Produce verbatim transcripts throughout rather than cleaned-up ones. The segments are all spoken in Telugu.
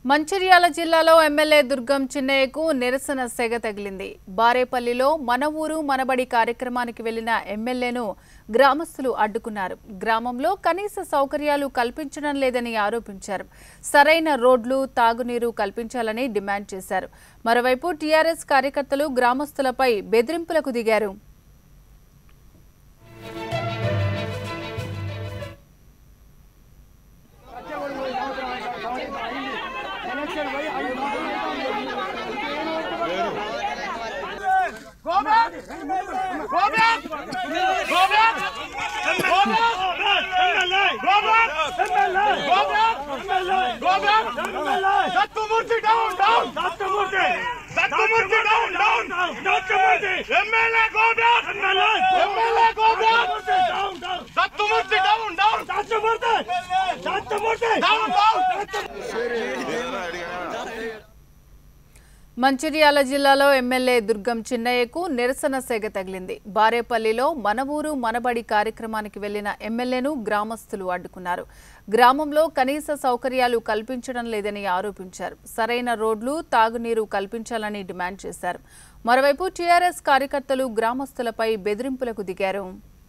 మంచిర్యాల జిల్లాలో ఎమ్మెల్యే దుర్గం చిన్నయ్యకు నిరసన సెగ తగిలింది. బారేపల్లిలో మన ఊరు మనబడి కార్యక్రమానికి వెళ్లిన ఎమ్మెల్యేను గ్రామస్తులు అడ్డుకున్నారు. గ్రామంలో కనీస సౌకర్యాలు కల్పించడం లేదని ఆరోపించారు. సరైన రోడ్లు, తాగునీరు కల్పించాలని డిమాండ్ చేశారు. మరోవైపు టీఆర్ఎస్ కార్యకర్తలు గ్రామస్తులపై బెదిరింపులకు దిగారు. Go back! Go back! Go back! Go back! Go back! Go back! Go back! Go back! Sattumurti down, down! Sattumurti! Sattumurti down, down! Sattumurti! M L A go back! M L A go back! Down, down! Sattumurti down, down! Sattumurti! Sattumurti! Down, down! Mancherial జిల్లాలో ఎమ్మెల్యే దుర్గం చిన్నయ్యకు నిరసన సెగ తగిలింది. బారేపల్లిలో మన ఊరు మనబడి కార్యక్రమానికి వెళ్లిన ఎమ్మెల్యేను గ్రామస్తులు అడ్డుకున్నారు. గ్రామంలో కనీస సౌకర్యాలు కల్పించడం లేదని ఆరోపించారు. సరైన రోడ్లు, తాగునీరు కల్పించాలని డిమాండ్ చేశారు. మరోవైపు టీఆర్ఎస్ కార్యకర్తలు గ్రామస్తులపై బెదిరింపులకు దిగారు.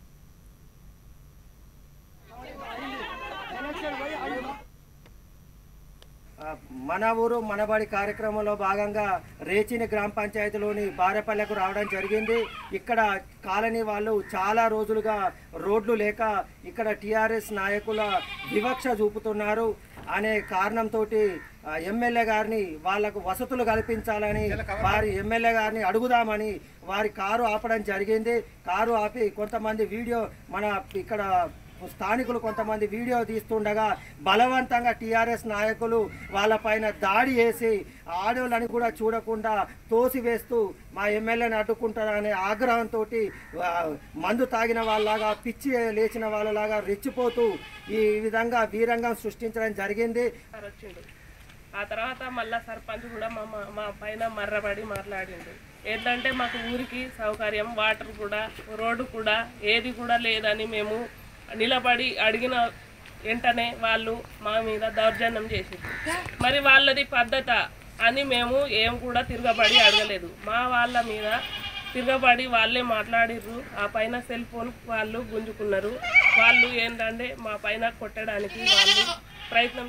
మన ఊరు మనబడి కార్యక్రమంలో భాగంగా రేచిని గ్రామ పంచాయతీలోని బారేపల్లెకు రావడం జరిగింది. ఇక్కడ కాలనీ వాళ్ళు చాలా రోజులుగా రోడ్లు లేక ఇక్కడ టీఆర్ఎస్ నాయకుల వివక్ష చూపుతున్నారు అనే కారణంతో ఎమ్మెల్యే గారిని వాళ్లకు వసతులు కల్పించాలని వారి ఎమ్మెల్యే గారిని అడుగుదామని వారి కారు ఆపడం జరిగింది. కారు ఆపి కొంతమంది వీడియో మన ఇక్కడ స్థానికులు కొంతమంది వీడియో తీస్తుండగా బలవంతంగా టీఆర్ఎస్ నాయకులు వాళ్ళపైన దాడి చేసి ఆడోళ్ళని కూడా చూడకుండా తోసివేస్తూ మా ఎమ్మెల్యేని అడ్డుకుంటారనే ఆగ్రహంతో మందు తాగిన వాళ్ళలాగా, పిచ్చి లేచిన వాళ్ళలాగా రెచ్చిపోతూ ఈ విధంగా వీరంగం సృష్టించడం జరిగింది. ఆ తర్వాత మళ్ళా సర్పంచ్ కూడా మా మా పైన మర్రబడి మాట్లాడిండు. ఏంటంటే మాకు ఊరికి సౌకర్యం, వాటర్ కూడా, రోడ్డు కూడా ఏది కూడా లేదని మేము నిలబడి అడిగిన వెంటనే వాళ్ళు మా మీద దౌర్జన్యం చేసింది. మరి వాళ్ళది పద్ధత అని మేము ఏం కూడా తిరగబడి అడగలేదు. మా వాళ్ళ మీద తిరగబడి వాళ్ళే మాట్లాడిర్రు. ఆ పైన సెల్ ఫోన్ వాళ్ళు గుంజుకున్నారు. వాళ్ళు ఏంటంటే మా పైన కొట్టడానికి వాళ్ళు ప్రయత్నం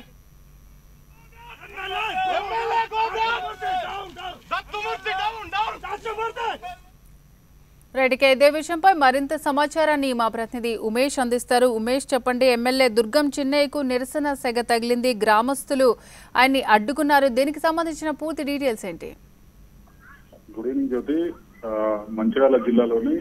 రైట్, ఇదే విషయంపై మరింత సమాచారాన్ని మా ప్రతినిధి ఉమేష్ అందిస్తారు. ఉమేష్, చెప్పండి. ఎమ్మెల్యే దుర్గం చిన్నయ్యకు నిరసన సెగ తగిలింది. గ్రామస్తులు ఆయన్ని అడ్డుకున్నారు. దీనికి సంబంధించిన పూర్తి డీటెయిల్స్ ఏంటి? గుడ్ ఈవినింగ్ జ్యోతి. మంచిర్యాల జిల్లాలోని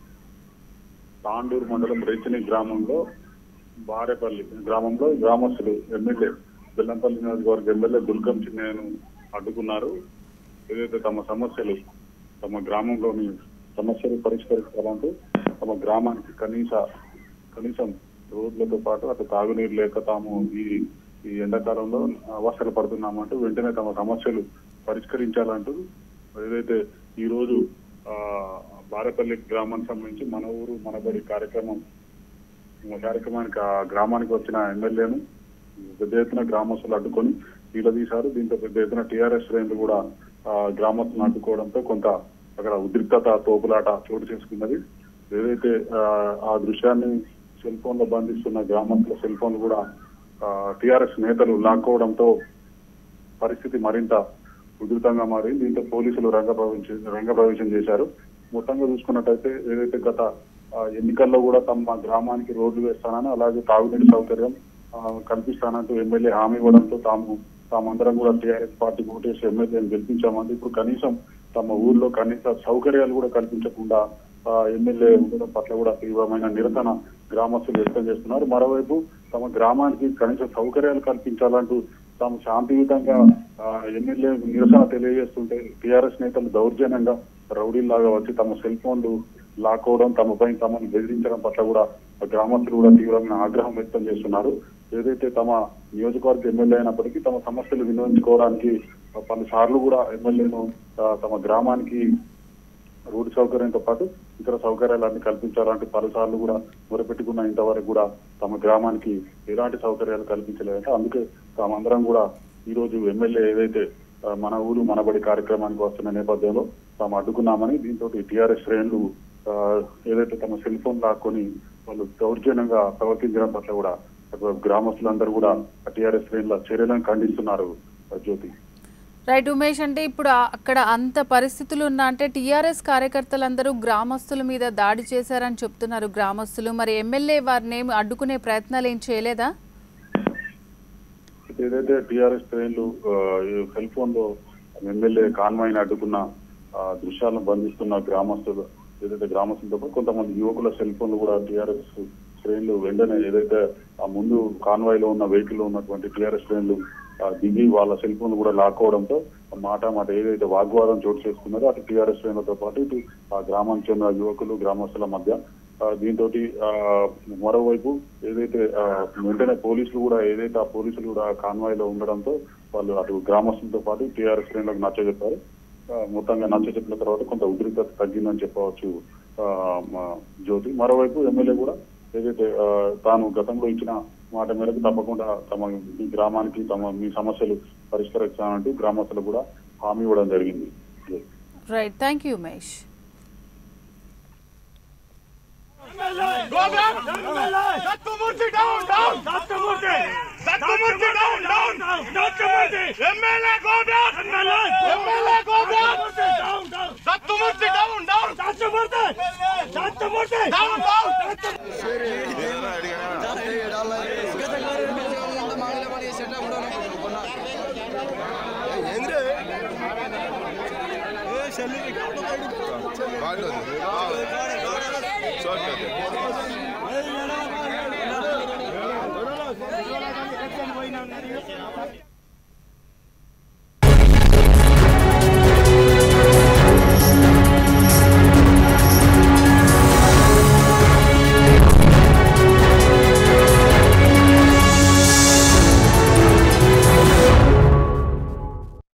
తాండూరు మండలం రేచిని గ్రామంలో బారేపల్లి గ్రామంలో గ్రామస్తులు ఎమ్మెల్యే బెల్లంపల్లి నియోజకవర్గ ఎమ్మెల్యే దుర్గం చిన్నయ్యను అడ్డుకున్నారు. ఏదైతే తమ సమస్యలు తమ గ్రామంలోని సమస్యలు పరిష్కరించాలంటూ తమ గ్రామానికి కనీస కనీసం రోడ్లతో పాటు అటు తాగునీరు లేక తాము ఈ ఈ ఎండాకాలంలో అవస్థలు పడుతున్నామంటూ వెంటనే తమ సమస్యలు పరిష్కరించాలంటూ ఏదైతే ఈ రోజు ఆ బారేపల్లి గ్రామానికి సంబంధించి మన ఊరు మనబడి కార్యక్రమం కార్యక్రమానికి ఆ గ్రామానికి వచ్చిన ఎమ్మెల్యేను పెద్ద ఎత్తున గ్రామస్తులు అడ్డుకొని నిలదీశారు. దీంతో పెద్ద ఎత్తున టీఆర్ఎస్ శ్రేణులు కూడా గ్రామస్తులను అడ్డుకోవడంతో కొంత అక్కడ ఉద్రిక్తత, తోపులాట చోటు చేసుకున్నది. ఏదైతే ఆ దృశ్యాన్ని సెల్ ఫోన్ లో బంధిస్తున్న గ్రామంలో సెల్ ఫోన్ కూడా టీఆర్ఎస్ నేతలు లాక్కోవడంతో పరిస్థితి మరింత ఉధృతంగా మారింది. దీంతో పోలీసులు రంగప్రవేశం రంగప్రవేశం చేశారు. మొత్తంగా చూసుకున్నట్టయితే ఏదైతే గత ఎన్నికల్లో కూడా తమ గ్రామానికి రోడ్లు వేస్తానని, అలాగే తాగునీటి సౌకర్యం కల్పిస్తానంటూ ఎమ్మెల్యే హామీ ఇవ్వడంతో తాము తామందరం కూడా టీఆర్ఎస్ పార్టీకి ఓటేసి ఎమ్మెల్యేని గెలిపించామంటే ఇప్పుడు కనీసం తమ ఊర్లో కనీస సౌకర్యాలు కూడా కల్పించకుండా ఎమ్మెల్యే ఉండడం పట్ల కూడా తీవ్రమైన నిరసన గ్రామస్తులు వ్యక్తం చేస్తున్నారు. మరోవైపు తమ గ్రామానికి కనీస సౌకర్యాలు కల్పించాలంటూ తాము శాంతియుతంగా ఎమ్మెల్యే నిరసన తెలియజేస్తుంటే టీఆర్ఎస్ నేతలు దౌర్జన్యంగా రౌడీల్లాగా వచ్చి తమ సెల్ ఫోన్లు లాక్కోవడం, తమపై తమను బెదిరించడం పట్ల కూడా గ్రామస్తులు కూడా తీవ్రమైన ఆగ్రహం వ్యక్తం చేస్తున్నారు. ఏదైతే తమ నియోజకవర్గ ఎమ్మెల్యే అయినప్పటికీ తమ సమస్యలు వినియోగించుకోవడానికి పలు సార్లు కూడా ఎమ్మెల్యేను తమ గ్రామానికి రోడ్డు సౌకర్యంతో పాటు ఇతర సౌకర్యాలన్నీ కల్పించాలంటే పలుసార్లు కూడా మొరపెట్టుకున్న ఇంతవరకు కూడా తమ గ్రామానికి ఎలాంటి సౌకర్యాలు కల్పించలేదంటే అందుకే తామందరం కూడా ఈరోజు ఎమ్మెల్యే ఏదైతే మన ఊరు మనబడి కార్యక్రమానికి వస్తున్న నేపథ్యంలో తాము అడ్డుకున్నామని, దీంతో టీఆర్ఎస్ శ్రేణులు ఏదైతే తమ సెల్ ఫోన్ లాక్కొని వాళ్ళు దౌర్జన్యంగా ప్రవర్తించడం పట్ల కూడా గ్రామస్తులందరూ కూడా టీఆర్ఎస్ శ్రేణుల చర్యలను ఖండిస్తున్నారు. జ్యోతి, రైట్ ఉమేష్, అంటే ఇప్పుడు అక్కడ అంత పరిస్థితులు ఉన్నా అంటే టీఆర్ఎస్ కార్యకర్తలందరూ గ్రామస్తుల మీద దాడి చేశారని చెప్తున్నారు గ్రామస్తులు. మరి ఎమ్మెల్యే వారిని అడ్డుకునే ప్రయత్నాలు ఏం చేయలేదా? ఏదైతే టీఆర్ఎస్ శ్రేణులు సెల్ ఫోన్ లో ఎమ్మెల్యే కాన్వాయ్ని అడ్డుకున్న దృశ్యాలను బంధిస్తున్న గ్రామస్తులు ఏదైతే గ్రామస్తులతో కొంతమంది యువకుల సెల్ ఫోన్లు కూడా టీఆర్ఎస్ శ్రేణులు వెంటనే ఏదైతే ఆ ముందు కాన్వాయ్ లో ఉన్న వెహికల్ లో ఉన్నటువంటి టీఆర్ఎస్ శ్రేణులు దిగి వాళ్ళ సెల్ ఫోన్ కూడా లాక్కోవడంతో మాట మాట ఏదైతే వాగ్వాదం చోటు చేసుకున్నారో అటు టీఆర్ఎస్ శ్రేణులతో పాటు ఇటు ఆ గ్రామానికి చెందిన యువకులు గ్రామస్తుల మధ్య దీంతో మరోవైపు ఏదైతే వెంటనే పోలీసులు కూడా ఏదైతే ఆ పోలీసులు కూడా కాన్వాయ్ లో ఉండడంతో వాళ్ళు అటు గ్రామస్తులతో పాటు టీఆర్ఎస్ శ్రేణులకు నచ్చజెప్పారు. మొత్తంగా నచ్చజెప్పిన తర్వాత కొంత ఉద్రిక్తత తగ్గిందని చెప్పవచ్చు జ్యోతి. మరోవైపు ఎమ్మెల్యే కూడా ఏదైతే తాను గతంలో ఇచ్చిన మాట మేరకు తప్పకుండా తమ మీ గ్రామానికి తమ మీ సమస్యలు పరిష్కరిస్తానంటూ గ్రామస్తులు కూడా హామీ ఇవ్వడం జరిగింది. Right, thank you Umesh. Go back! Sattumurthy down, down! Sattumurthy! Sattumurthy down, down! Sattumurthy! M L A go back! M L A! M L A go back! Down, down! Sattumurthy down, down! Sattumurthy! Sattumurthy! Down, down! Sattumurthy!